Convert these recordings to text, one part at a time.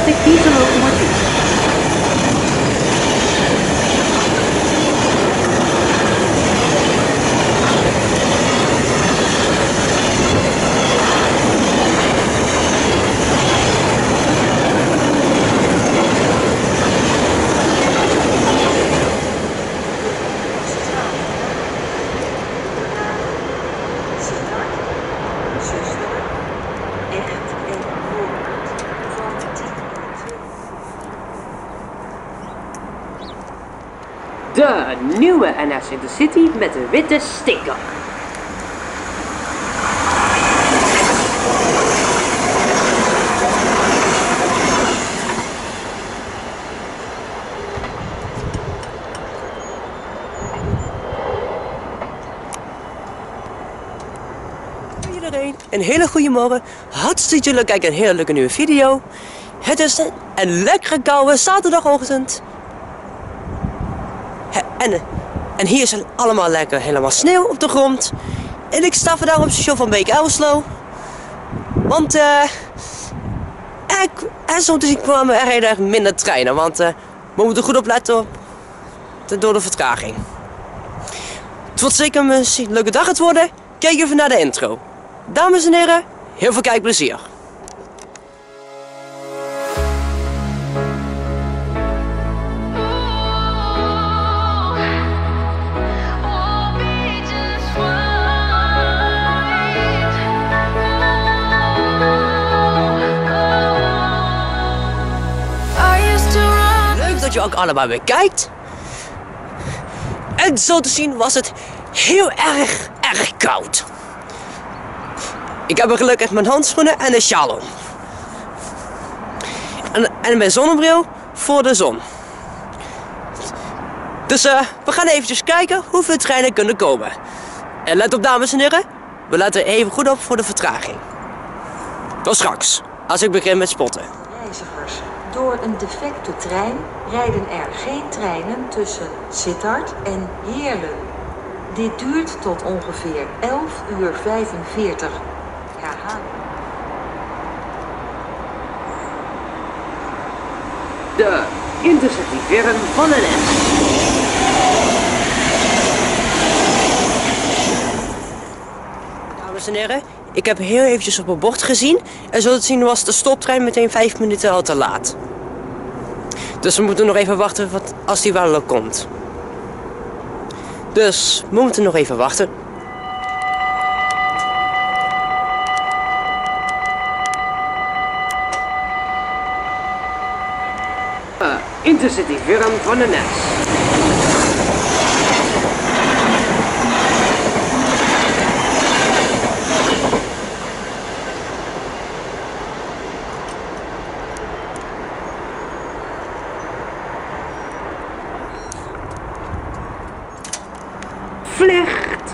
ik deze locomotief. De nieuwe NS Intercity met de witte sticker. Iedereen, een hele goede morgen. Hartstikke leuk kijken een hele leuke nieuwe video. Het is een lekkere koude zaterdagochtend. En hier is het allemaal lekker, helemaal sneeuw op de grond. En ik sta vandaag op het station van Beek-Elslo. Want soms kwamen er heel erg minder treinen. Want we moeten goed opletten door de vertraging. Het wordt zeker een leuke dag het worden. Kijk even naar de intro. Dames en heren, heel veel kijkplezier. Dat je ook allemaal weer kijkt. En zo te zien was het heel erg koud. Ik heb er gelukkig mijn handschoenen en een sjaal om. En mijn zonnebril voor de zon. Dus we gaan eventjes kijken hoeveel treinen kunnen komen. En let op dames en heren, we letten even goed op voor de vertraging. Tot straks, als ik begin met spotten. Reizigers. Door een defecte trein rijden er geen treinen tussen Sittard en Heerlen. Dit duurt tot ongeveer 11:45. Herhaling. De Intercity Verum van NS. Dames en heren, ik heb heel eventjes op mijn bord gezien. En zo te zien was de stoptrein meteen 5 minuten al te laat. Dus we moeten nog even wachten als die wel komt. Dus we moeten nog even wachten. Intercity Verum van NS. Vliegt.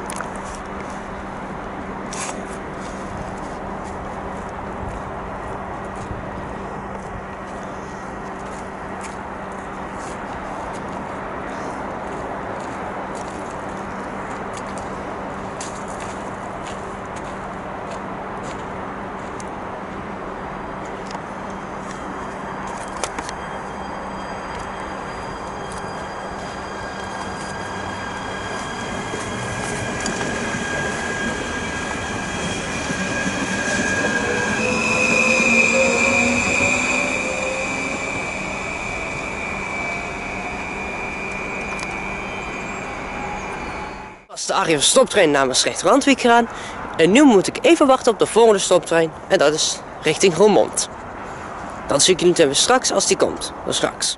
Was de Arriva stoptrein naar Maastricht-Randwijk gegaan. En nu moet ik even wachten op de volgende stoptrein. En dat is richting Roermond. Dan zie ik jullie weer straks als die komt. Dan straks.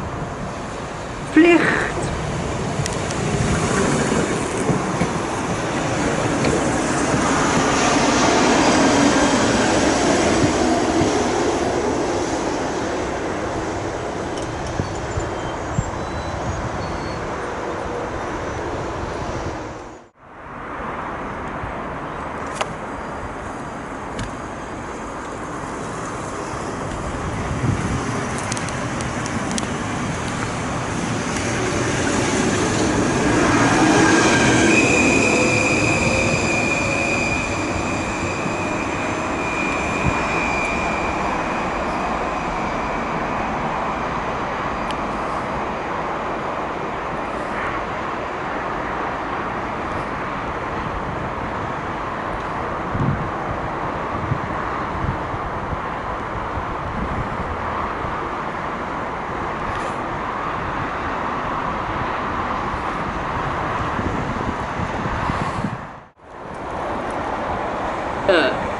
Vliegt.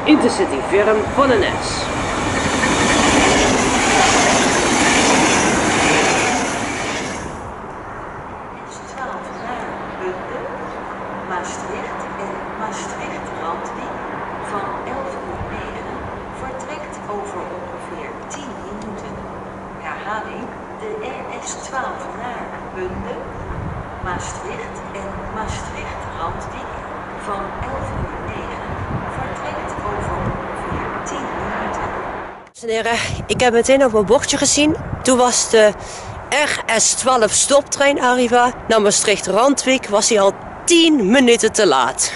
Intercity firm van NS. S12 naar Bunde, Maastricht en Maastricht-Randwijk van 11:09 vertrekt over ongeveer 10 minuten. Herhaling, de RS12 naar Bunde, Maastricht en Maastricht-Randwijk van 11:09 vertrekt over ongeveer 10 minuten. Dames en heren, ik heb meteen op mijn bordje gezien. Toen was de RS12 stoptrein Arriva naar Maastricht-Randwijk was hij al 10 minuten te laat.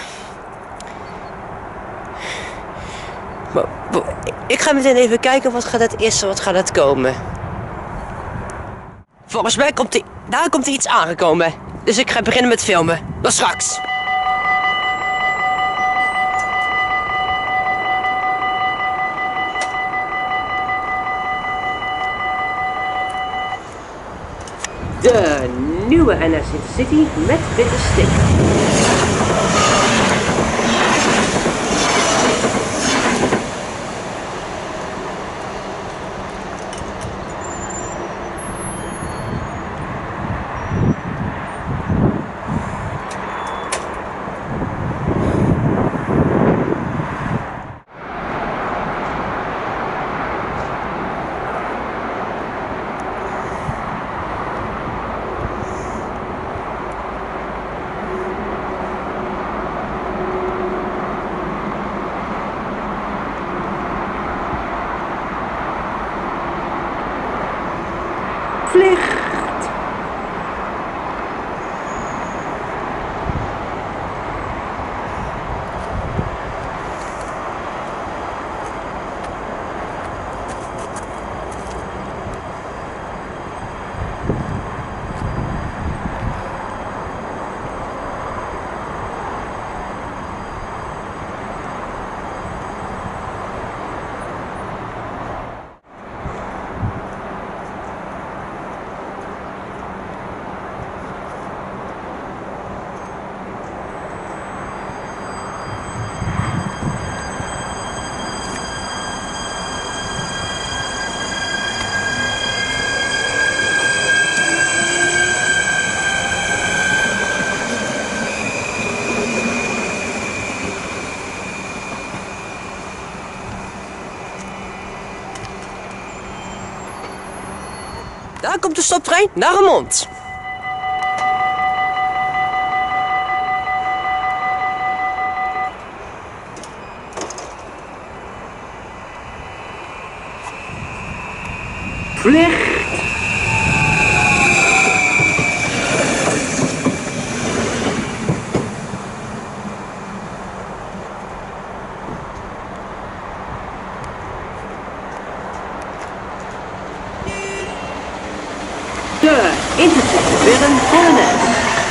Maar, ik ga meteen even kijken wat gaat het eerste, wat gaat het komen. Volgens mij daar komt iets aangekomen. Dus ik ga beginnen met filmen. Tot straks. De nieuwe NS Intercity met witte sticker. Vliegt. Daar komt de stoptrein naar Remont. Vliegt. De Intercity firm van NS.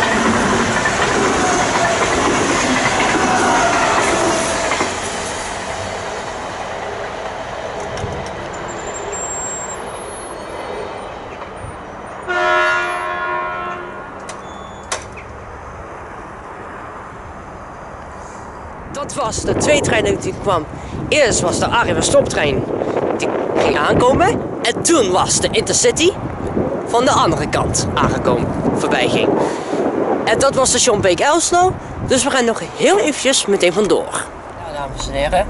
Dat was de twee treinen die kwam. Eerst was de Arriva stoptrein die ging aankomen. En toen was de Intercity van de andere kant aangekomen, voorbij ging. En dat was station Beek-Elslo. Dus we gaan nog heel eventjes meteen vandoor. Nou, dames en heren.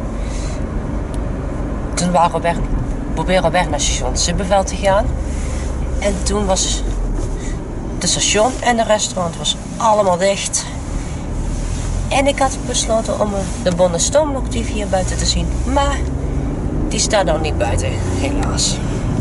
Toen waren we proberen we weg naar station Sippenveld te gaan. En toen was de station en de restaurant was allemaal dicht. En ik had besloten om de Bonne stoomlocomotief hier buiten te zien. Maar die staat nog niet buiten, helaas.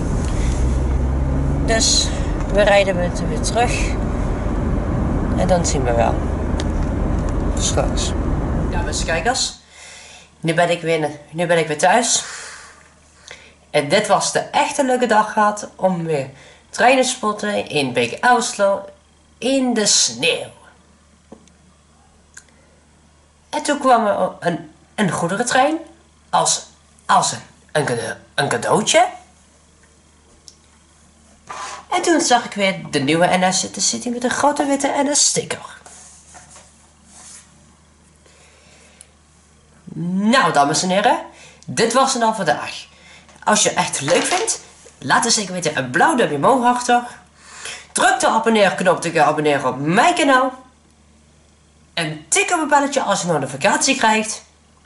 Dus we rijden weer terug. En dan zien we wel. Straks. Ja, beste kijkers. Nu ben ik weer thuis. En dit was de echte leuke dag gehad om weer treinen te spotten in Beek-Elslo in de sneeuw. En toen kwam er een goederentrein als een cadeautje. En toen zag ik weer de nieuwe NS Intercity met een grote witte NS sticker. Nou, dames en heren, dit was het dan vandaag. Als je het echt leuk vindt, laat het zeker weten een blauw duimpje omhoog achter. Druk de abonneerknop te abonneren op mijn kanaal. En tik op het belletje als je een notificatie krijgt.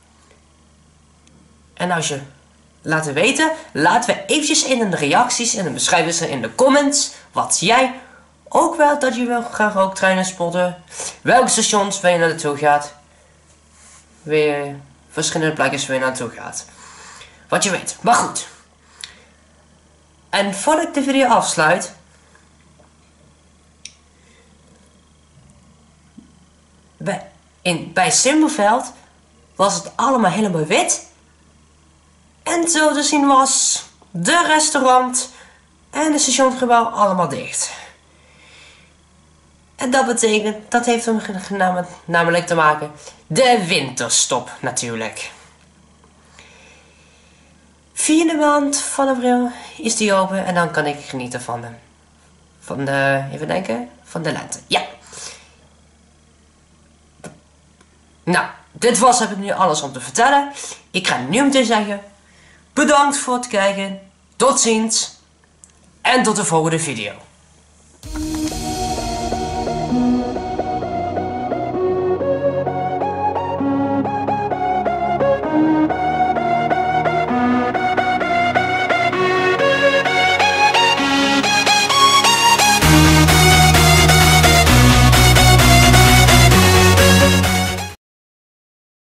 En als je laten weten, laten we eventjes in de reacties, in de beschrijving, in de comments, wat jij ook wel dat je wil graag ook treinen spotten. Welke stations waar je naartoe gaat. Weer verschillende plekjes waar je naartoe gaat. Wat je weet. Maar goed. En voordat ik de video afsluit. Bij Simpelveld was het allemaal helemaal wit. En zo te zien was de restaurant en het stationsgebouw allemaal dicht. En dat betekent, dat heeft hem namelijk te maken, de winterstop natuurlijk. 4e maand van april is die open en dan kan ik genieten van de lente. Ja. Nou, dit heb ik nu alles om te vertellen. Ik ga nu meteen zeggen, bedankt voor het kijken, tot ziens en tot de volgende video.